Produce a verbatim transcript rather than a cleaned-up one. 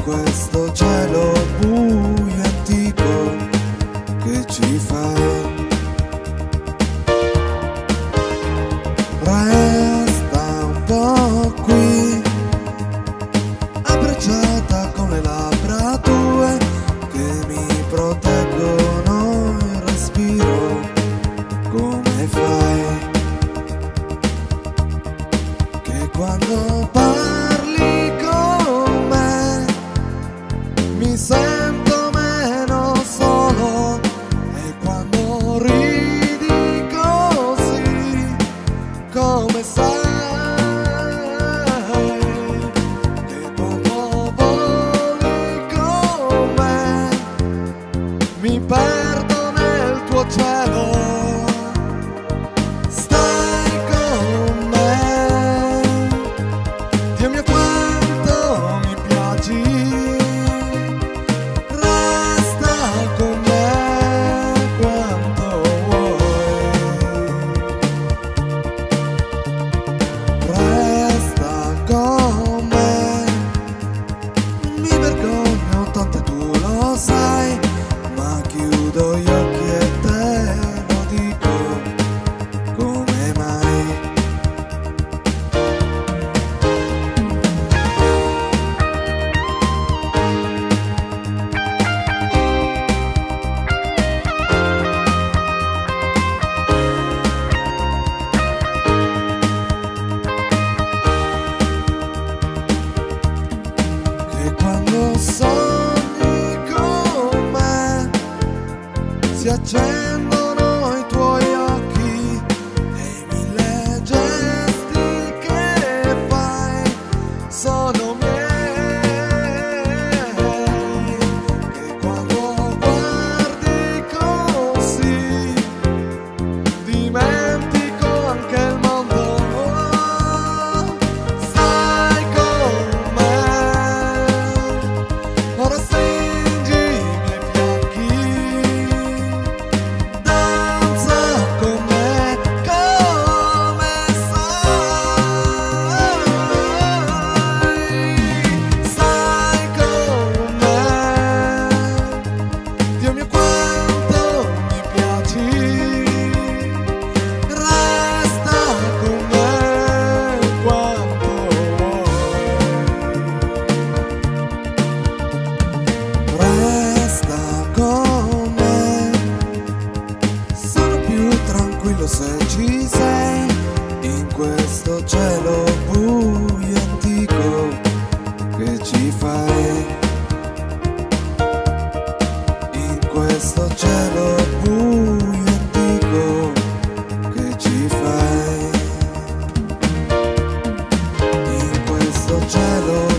questo cielo buio e antico che ci fai. Resta un po' qui, abbracciata con le labbra tue che mi proteggono il respiro. Come fai? Che quando parli con me mi sento meno solo, e quando ridi così, come sai? Che quando voli con me mi perdo nel tuo cielo. Stai con me, Dio mio quanto mi piaci. Resta con me quanto vuoi. Resta con me, non mi vergogno tanto, tu lo sai, ma chiudo gli occhi e te lo dico. Come mai? Che quando sogni con me si accendono i tuoi occhi e i mille gesti che fai sono miei. Che quando guardi così dimentico anche il mondo. Stai con me, ora stringi i miei fianchi, danza con me come sai. Stai con me, Dio mio quanto mi piaci. Resta con me quanto vuoi. Resta con me, sono più tranquillo se ci sei, in questo cielo buio e antico che ci fai. In questo cielo buio e antico che ci fai. In questo cielo